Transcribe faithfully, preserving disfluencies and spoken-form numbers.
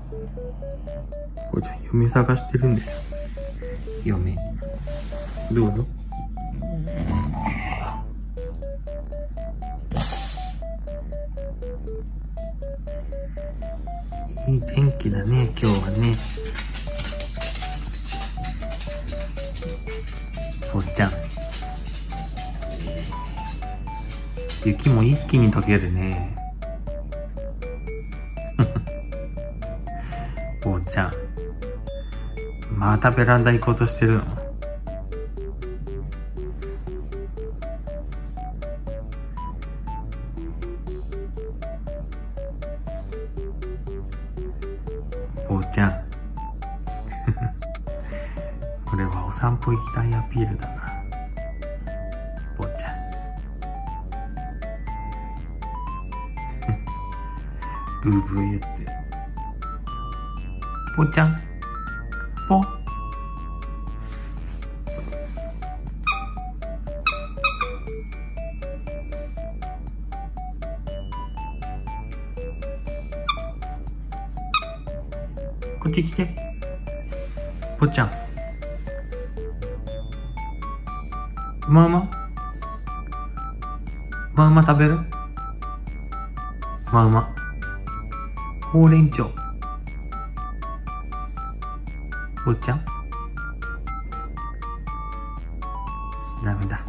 こうちゃん、嫁探してるんでしょ。嫁。どうぞ。いい天気だね、今日はね。ぽーちゃん。雪も一気に溶けるね。ぽーちゃん。またベランダ行こうとしてるの？ぽーちゃん。これはお散歩行きたいアピールだな。ぽーちゃん。ブーブー言って。ぽーちゃん。ぽ。こっち来て。ぽーちゃん。うまうまうまうま食べる？うまうま。ほうれん草。ぽーちゃん。ダメだ。